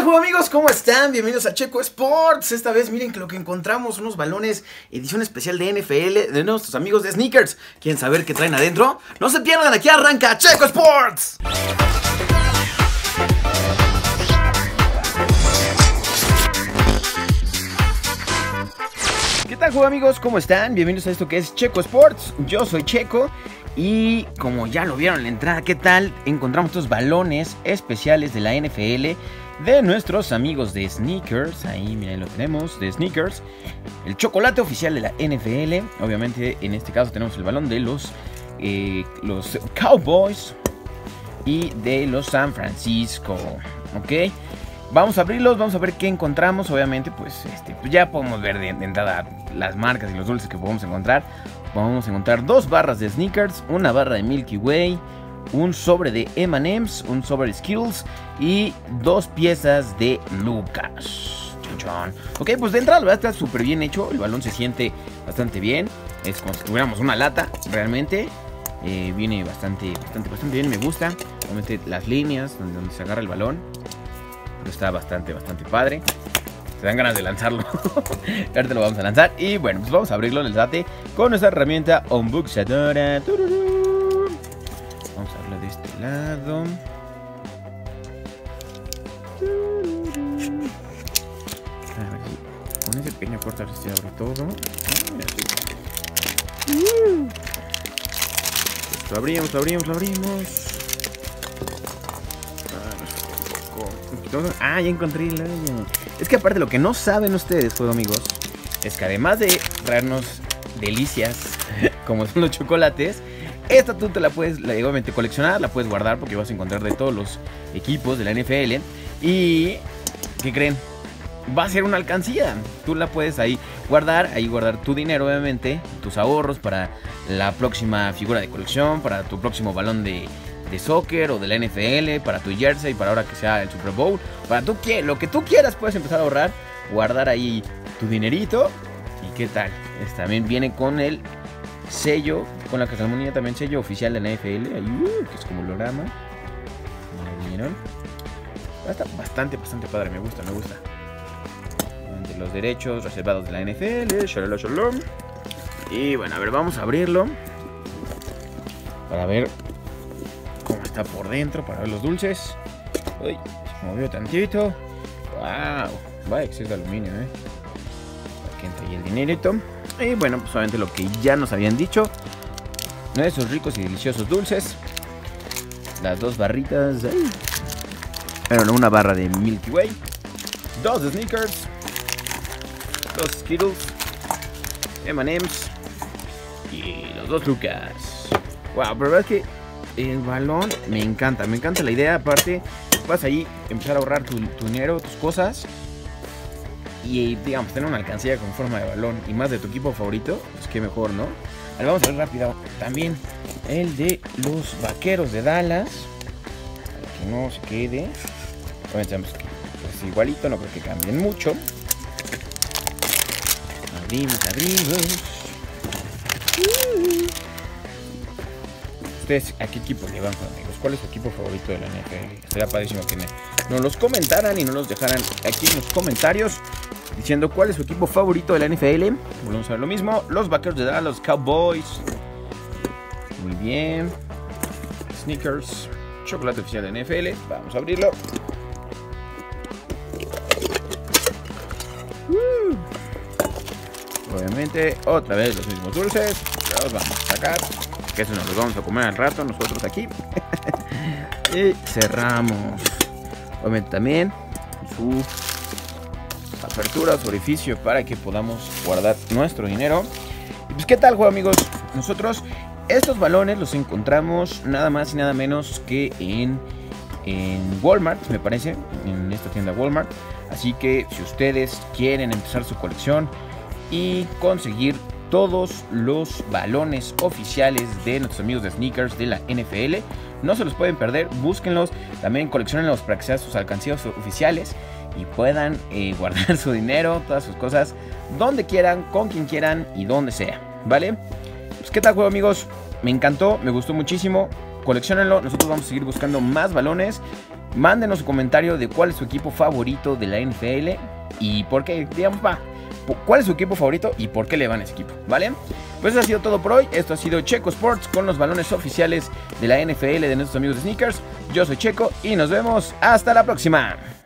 tal, juego amigos? ¿Cómo están? Bienvenidos a Checo Sports. Esta vez miren que lo que encontramos, unos balones edición especial de NFL de nuestros amigos de Sneakers. ¿Quieren saber qué traen adentro? No se pierdan, aquí arranca Checo Sports. ¿Qué tal, juego amigos? ¿Cómo están? Bienvenidos a esto que es Checo Sports. Yo soy Checo. Y como ya lo vieron en la entrada, ¿qué tal? Encontramos estos balones especiales de la NFL de nuestros amigos de Sneakers. Ahí, miren, lo tenemos, de Sneakers. El chocolate oficial de la NFL. Obviamente, en este caso tenemos el balón de los Cowboys y de los San Francisco. ¿Ok? Vamos a abrirlos, vamos a ver qué encontramos. Obviamente, pues ya podemos ver de entrada las marcas y los dulces que podemos encontrar. Vamos a encontrar dos barras de Snickers, una barra de Milky Way, un sobre de M&M's, un sobre de Skittles y dos piezas de Lucas. Chinchón. Ok, pues de entrada la verdad está súper bien hecho. El balón se siente bastante bien. Es como si tuviéramos una lata, realmente. Viene bastante bien, me gusta. Obviamente las líneas donde se agarra el balón. Pero está bastante padre. Se dan ganas de lanzarlo. Ahorita lo vamos a lanzar. Y bueno, pues vamos a abrirlo en el date con nuestra herramienta unboxadora. Vamos a abrirlo de este lado. A ver si con ese pequeño corte se abre todo. Lo abrimos. Ah, ya encontré el hoyo. Es que aparte lo que no saben ustedes, juego amigos, es que además de traernos delicias como son los chocolates, esta tú te la puedes obviamente coleccionar, la puedes guardar porque vas a encontrar de todos los equipos de la NFL. Y ¿qué creen? Va a ser una alcancía. Tú la puedes ahí guardar tu dinero, obviamente, tus ahorros para la próxima figura de colección, para tu próximo balón de soccer o de la NFL, para tu jersey, para ahora que sea el Super Bowl, para lo que tú quieras. Puedes empezar a ahorrar, guardar ahí tu dinerito. ¿Y qué tal? También viene con el sello, con la calcomanía también, sello oficial de la NFL, ahí, que es como holograma. ¿Vieron? Está bastante padre, me gusta. De los derechos reservados de la NFL, shalom. Y bueno, a ver, vamos a abrirlo para ver cómo está por dentro, para ver los dulces. Uy, se movió tantito. Wow, vaya que es de aluminio, Aquí entra ahí el dinerito. Y bueno, pues solamente lo que ya nos habían dicho, esos ricos y deliciosos dulces. Las dos barritas. Bueno, una barra de Milky Way, dos de Snickers, dos Skittles, M&M's y los dos Lucas. Wow, pero la verdad es que el balón me encanta la idea. Aparte, vas ahí empezar a ahorrar tu dinero, tus cosas, y digamos, tener una alcancía con forma de balón y más de tu equipo favorito, pues qué mejor, ¿no? Ahora vamos a ver rápido también el de los Vaqueros de Dallas, para que no se quede. Obviamente es igualito, no creo que cambien mucho. Abrimos. ¿Ustedes a qué equipo le van, amigos? ¿Cuál es su equipo favorito de la NFL? Sería padrísimo que nos los comentaran y nos los dejaran aquí en los comentarios diciendo cuál es su equipo favorito de la NFL. Volvemos a ver lo mismo. Los Vaqueros de Dallas, los Cowboys. Muy bien. Sneakers, chocolate oficial de NFL. Vamos a abrirlo. Obviamente, otra vez los mismos dulces. Los vamos a sacar, que eso nos los vamos a comer al rato nosotros aquí. Y cerramos. Obviamente también su apertura, su orificio, para que podamos guardar nuestro dinero. Y pues, ¿qué tal, juego amigos? Nosotros estos balones los encontramos nada más y nada menos que en Walmart, me parece, en esta tienda Walmart. Así que si ustedes quieren empezar su colección y conseguir todos los balones oficiales de nuestros amigos de Sneakers de la NFL, no se los pueden perder, búsquenlos, también coleccionenlos para que sean sus alcancías oficiales y puedan guardar su dinero, todas sus cosas, donde quieran, con quien quieran y donde sea, ¿vale? Pues, ¿qué tal, juego amigos? Me encantó, me gustó muchísimo. colecciónenlo. Nosotros vamos a seguir buscando más balones. Mándenos su comentario de cuál es su equipo favorito de la NFL y por qué, digamos, cuál es su equipo favorito y por qué le van a ese equipo, ¿vale? Pues eso ha sido todo por hoy. Esto ha sido Checo Sports con los balones oficiales de la NFL de nuestros amigos de Sneakers. Yo soy Checo y nos vemos hasta la próxima.